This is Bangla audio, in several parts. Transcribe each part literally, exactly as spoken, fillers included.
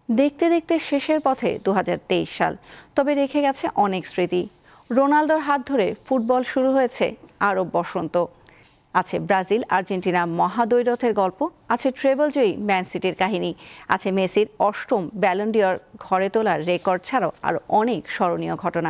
দেখতে দেখতে শেষের পথে দু হাজার তেইশ সাল, তবে রেখে গেছে অনেক স্মৃতি। রোনালদোর হাত ধরে ফুটবল শুরু হয়েছে আরব বসন্ত। আছে ব্রাজিল আর্জেন্টিনা মহাদ্বৈরথের গল্প, আছে ট্রেবল জয়ী ম্যান সিটির কাহিনী, আছে মেসির অষ্টম ব্যালন ডি'অর ঘরে তোলার রেকর্ড ছাড়াও আরও অনেক স্মরণীয় ঘটনা।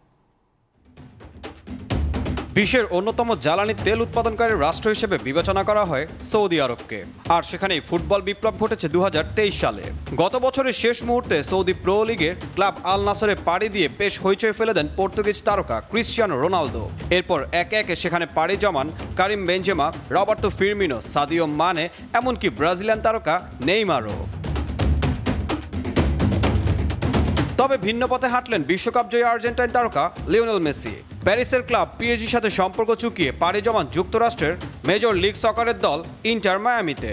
বিশ্বের অন্যতম জ্বালানি তেল উৎপাদনকারী রাষ্ট্র হিসেবে বিবেচনা করা হয় সৌদি আরবকে, আর সেখানেই ফুটবল বিপ্লব ঘটেছে দু হাজার তেইশ সালে। গত বছরের শেষ মুহূর্তে সৌদি প্রো লিগের ক্লাব আল নাসরে পাড়ি দিয়ে বেশ হইচই ফেলে দেন পর্তুগিজ তারকা ক্রিস্টিয়ানো রোনালদো। এরপর একে একে সেখানে পাড়ি জমান Karim Benzema, Roberto Firmino, Sadio Mane, এমনকি ব্রাজিলিয়ান তারকা নেইমারও। তবে ভিন্ন পথে হাঁটলেন বিশ্বকাপ জয়ী আর্জেন্টাইন তারকা লিওনেল মেসি। প্যারিসের ক্লাব পিএসজির সাথে সম্পর্ক চুকিয়ে পাড়ি জমান যুক্তরাষ্ট্রের মেজর লিগ সকারের দল ইন্টার মায়ামিতে।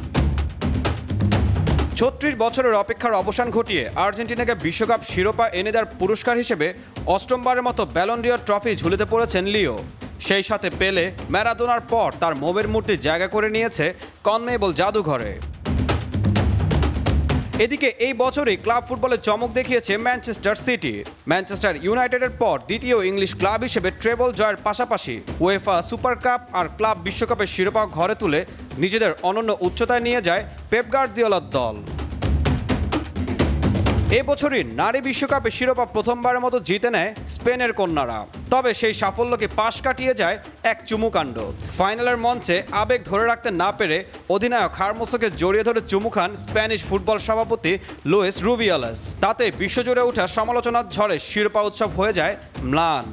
ছত্রিশ বছরের অপেক্ষার অবসান ঘটিয়ে আর্জেন্টিনাকে বিশ্বকাপ শিরোপা এনে দেওয়ার পুরস্কার হিসেবে অষ্টমবারের মতো ব্যালন ডি'অর ট্রফি ঝুলিতে পড়েছেন লিও। সেই সাথে পেলে, ম্যারাডোনার পর তার মোমের মূর্তি জায়গা করে নিয়েছে কনমেবল জাদুঘরে। এদিকে এই বছরই ক্লাব ফুটবলে চমক দেখিয়েছে ম্যানচেস্টার সিটি। ম্যানচেস্টার ইউনাইটেডের পর দ্বিতীয় ইংলিশ ক্লাব হিসেবে ট্রেবল জয়ের পাশাপাশি উয়েফা সুপার কাপ আর ক্লাব বিশ্বকাপের শিরোপা ঘরে তুলে নিজেদের অনন্য উচ্চতায় নিয়ে যায় পেপ গার্দিওলার দল। এবছরই নারী বিশ্বকাপে শিরোপা প্রথমবারের মতো জিতে নেয় স্পেনের কন্যারা। তবে সেই সাফল্যকে পাশ কাটিয়ে যায় এক চুমুকাণ্ড। ফাইনালের মঞ্চে আবেগ ধরে রাখতে না পেরে অধিনায়ক হারমোসোকে জড়িয়ে ধরে চুমু খান স্প্যানিশ ফুটবল সভাপতি লুইস রুবিয়ালেস। তাতে বিশ্বজুড়ে ওঠা সমালোচনার ঝড়ে শিরোপা উৎসব হয়ে যায় ম্লান।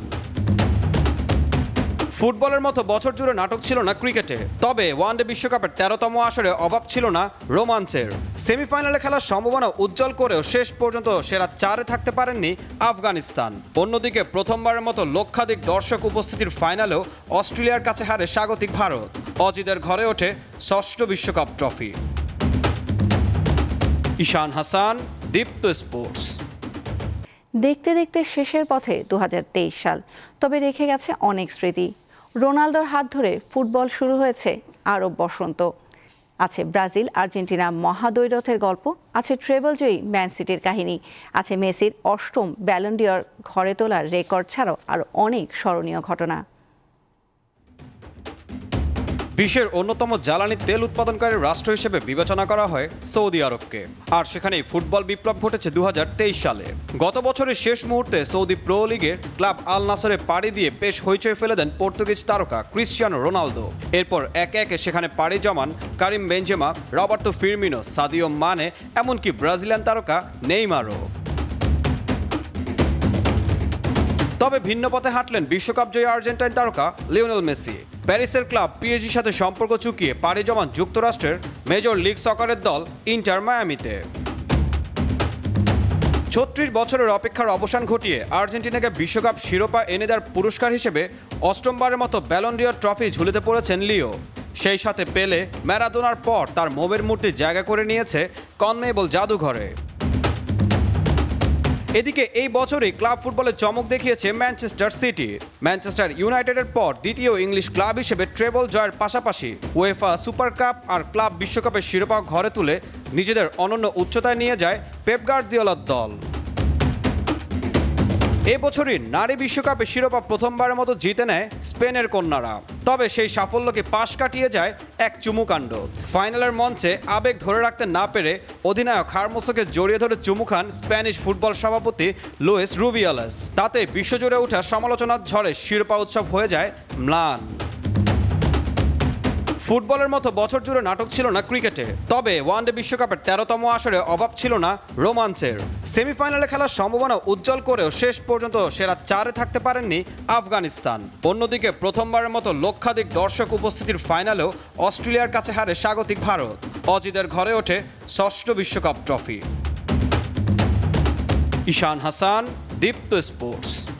ফুটবলের মতো বছর জুড়ে নাটক ছিল না ক্রিকেটে, তবে ওয়ানডে বিশ্বকাপের তেরোতম আসরে অভাব ছিল না রোমাঞ্চের। সেমিফাইনালে খেলার সম্ভাবনা উজ্জ্বল করেও শেষ পর্যন্ত সেরা চারে থাকতে পারেননি আফগানিস্তান। অন্যদিকে প্রথমবারের মতো লক্ষাধিক দর্শক উপস্থিতির ফাইনালেও অস্ট্রেলিয়ার কাছে হারে স্বাগতিক ভারত। অজিদের ঘরে ওঠে ষষ্ঠ বিশ্বকাপ ট্রফি। ঈশান হাসান, দীপ্ত স্পোর্টস। দেখতে দেখতে শেষের পথে দু হাজার তেইশ সাল, তবে রেখে গেছে অনেক স্মৃতি। রোনালদোর হাত ধরে ফুটবল শুরু হয়েছে আরব বসন্ত। আছে ব্রাজিল আর্জেন্টিনা মহাদ্বৈরথের গল্প, আছে ট্রেবল জয়ী ম্যান সিটির কাহিনী, আছে মেসির অষ্টম ব্যালন ডি'অর ঘরে তোলার রেকর্ড ছাড়াও আরও অনেক স্মরণীয় ঘটনা। বিশ্বের অন্যতম জ্বালানি তেল উৎপাদনকারী রাষ্ট্র হিসেবে বিবেচনা করা হয় সৌদি আরবকে, আর সেখানেই ফুটবল বিপ্লব ঘটেছে দু হাজার তেইশ সালে। গত বছরের শেষ মুহূর্তে সৌদি প্রো লিগের ক্লাব আল নাসরে পাড়ি দিয়ে বেশ হইচই ফেলে দেন পর্তুগিজ তারকা ক্রিস্টিয়ানো রোনালদো। এরপর একে একে সেখানে পাড়ি জমান Karim Benzema, Roberto Firmino, Sadio Mane, এমনকি ব্রাজিলিয়ান তারকা নেইমারও। তবে ভিন্ন পথে হাঁটলেন বিশ্বকাপ জয়ী আর্জেন্টাইন তারকা লিওনেল মেসি। প্যারিসের ক্লাব পিএসজির সাথে সম্পর্ক চুকিয়ে পাড়ি জমান যুক্তরাষ্ট্রের মেজর লিগ সকারের দল ইন্টার মায়ামিতে। ছত্রিশ বছরের অপেক্ষার অবসান ঘটিয়ে আর্জেন্টিনাকে বিশ্বকাপ শিরোপা এনে দেওয়ার পুরস্কার হিসেবে অষ্টমবারের মতো ব্যালন ডি'অর ট্রফি ঝুলিতে পড়েছেন লিও। সেই সাথে পেলে, ম্যারাডোনার পর তার মোমের মূর্তি জায়গা করে নিয়েছে কনমেবল জাদুঘরে। এদিকে এই বছরই ক্লাব ফুটবলে চমক দেখিয়েছে ম্যানচেস্টার সিটি। ম্যানচেস্টার ইউনাইটেডের পর দ্বিতীয় ইংলিশ ক্লাব হিসেবে ট্রেবল জয়ের পাশাপাশি উয়েফা সুপার কাপ আর ক্লাব বিশ্বকাপের শিরোপা ঘরে তুলে নিজেদের অনন্য উচ্চতায় নিয়ে যায় পেপ গার্দিওলার দল। এবছরই নারী বিশ্বকাপে শিরোপা প্রথমবারের মতো জিতে নেয় স্পেনের কন্যারা। তবে সেই সাফল্যকে পাশ কাটিয়ে যায় এক চুমুকাণ্ড। ফাইনালের মঞ্চে আবেগ ধরে রাখতে না পেরে অধিনায়ক হারমোসোকে জড়িয়ে ধরে চুমু খান স্প্যানিশ ফুটবল সভাপতি লুইস রুবিয়ালেস। তাতে বিশ্বজুড়ে ওঠা সমালোচনার ঝড়ে শিরোপা উৎসব হয়ে যায় ম্লান। ফুটবলের মতো বছর জুড়ে নাটক ছিল না ক্রিকেটে, তবে ওয়ানডে বিশ্বকাপের তেরোতম আসরে অভাব ছিল না রোমাঞ্চের। সেমিফাইনালে খেলার সম্ভাবনা উজ্জ্বল করেও শেষ পর্যন্ত সেরা চারে থাকতে পারেননি আফগানিস্তান। অন্যদিকে প্রথমবারের মতো লক্ষাধিক দর্শক উপস্থিতির ফাইনালেও অস্ট্রেলিয়ার কাছে হারে স্বাগতিক ভারত। অজিদের ঘরে ওঠে ষষ্ঠ বিশ্বকাপ ট্রফি। ঈশান হাসান, দীপ্ত স্পোর্টস।